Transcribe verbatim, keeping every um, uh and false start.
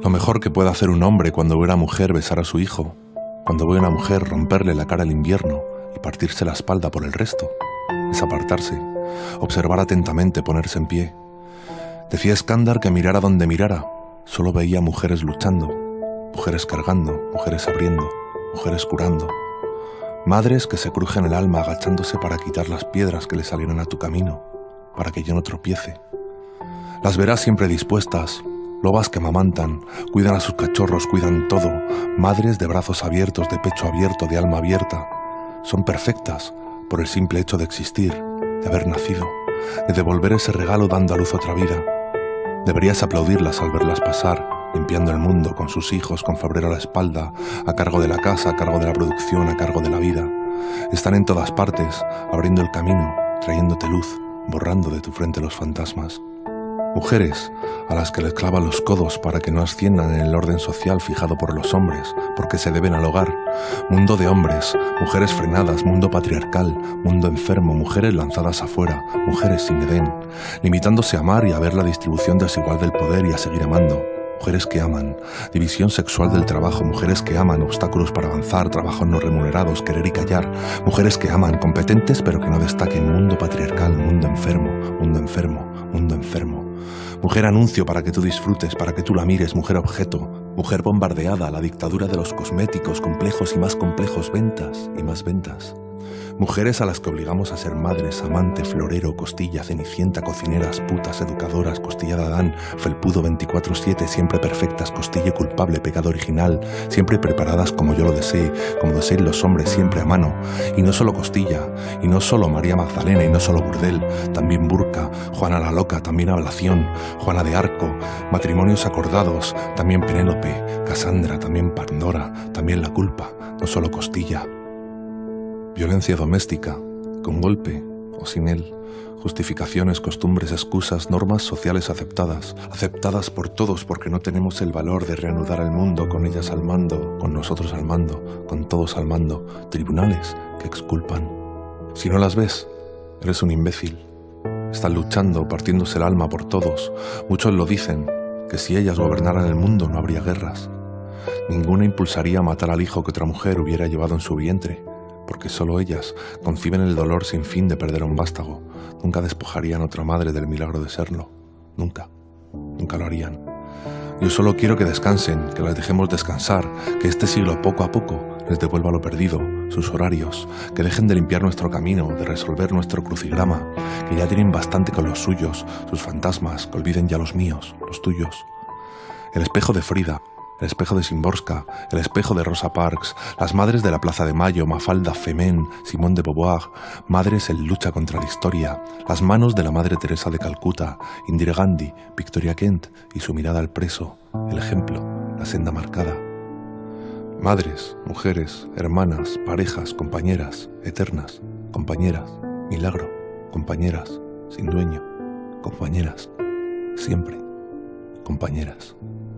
Lo mejor que puede hacer un hombre cuando ve a una mujer besar a su hijo, cuando ve a una mujer romperle la cara al invierno y partirse la espalda por el resto, es apartarse, observar atentamente, ponerse en pie. Decía Skandar que mirara donde mirara, solo veía mujeres luchando, mujeres cargando, mujeres abriendo, mujeres curando. Madres que se crujen el alma agachándose para quitar las piedras que le salieron a tu camino, para que yo no tropiece. Las verás siempre dispuestas, lobas que amamantan, cuidan a sus cachorros, cuidan todo, madres de brazos abiertos, de pecho abierto, de alma abierta. Son perfectas por el simple hecho de existir, de haber nacido, de devolver ese regalo dando a luz otra vida. Deberías aplaudirlas al verlas pasar, limpiando el mundo con sus hijos, con febrero a la espalda, a cargo de la casa, a cargo de la producción, a cargo de la vida. Están en todas partes, abriendo el camino, trayéndote luz, borrando de tu frente los fantasmas. Mujeres a las que les clavan los codos para que no asciendan en el orden social fijado por los hombres, porque se deben al hogar. Mundo de hombres, mujeres frenadas, mundo patriarcal, mundo enfermo, mujeres lanzadas afuera, mujeres sin Edén, limitándose a amar y a ver la distribución desigual del poder y a seguir amando. Mujeres que aman, división sexual del trabajo, mujeres que aman, obstáculos para avanzar, trabajos no remunerados, querer y callar, mujeres que aman, competentes pero que no destaquen, mundo patriarcal, mundo enfermo, mundo enfermo, mundo enfermo. Mujer anuncio para que tú disfrutes, para que tú la mires, mujer objeto, mujer bombardeada, la dictadura de los cosméticos, complejos y más complejos, ventas y más ventas. Mujeres a las que obligamos a ser madres, amante, florero, costilla, cenicienta, cocineras, putas, educadoras, costilla de Adán, felpudo veinticuatro siete, siempre perfectas, costilla culpable, pecado original, siempre preparadas como yo lo desee, como deseen los hombres, siempre a mano. Y no solo costilla, y no solo María Magdalena, y no solo burdel, también burka, Juana la loca, también ablación, Juana de Arco, matrimonios acordados, también Penélope, Casandra, también Pandora, también la culpa, no solo costilla. Violencia doméstica, con golpe o sin él, justificaciones, costumbres, excusas, normas sociales aceptadas, aceptadas por todos porque no tenemos el valor de reanudar el mundo con ellas al mando, con nosotros al mando, con todos al mando, tribunales que exculpan. Si no las ves, eres un imbécil. Están luchando, partiéndose el alma por todos. Muchos lo dicen, que si ellas gobernaran el mundo no habría guerras. Ninguna impulsaría a matar al hijo que otra mujer hubiera llevado en su vientre, porque solo ellas conciben el dolor sin fin de perder a un vástago. Nunca despojarían a otra madre del milagro de serlo. Nunca. Nunca lo harían. Yo solo quiero que descansen, que las dejemos descansar, que este siglo poco a poco les devuelva lo perdido, sus horarios, que dejen de limpiar nuestro camino, de resolver nuestro crucigrama, que ya tienen bastante con los suyos, sus fantasmas, que olviden ya los míos, los tuyos. El espejo de Frida, el espejo de Szymborska, el espejo de Rosa Parks, las madres de la Plaza de Mayo, Mafalda, Femén, Simone de Beauvoir, madres en lucha contra la historia, las manos de la Madre Teresa de Calcuta, Indira Gandhi, Victoria Kent y su mirada al preso, el ejemplo, la senda marcada. Madres, mujeres, hermanas, parejas, compañeras, eternas, compañeras, milagro, compañeras, sin dueño, compañeras, siempre, compañeras.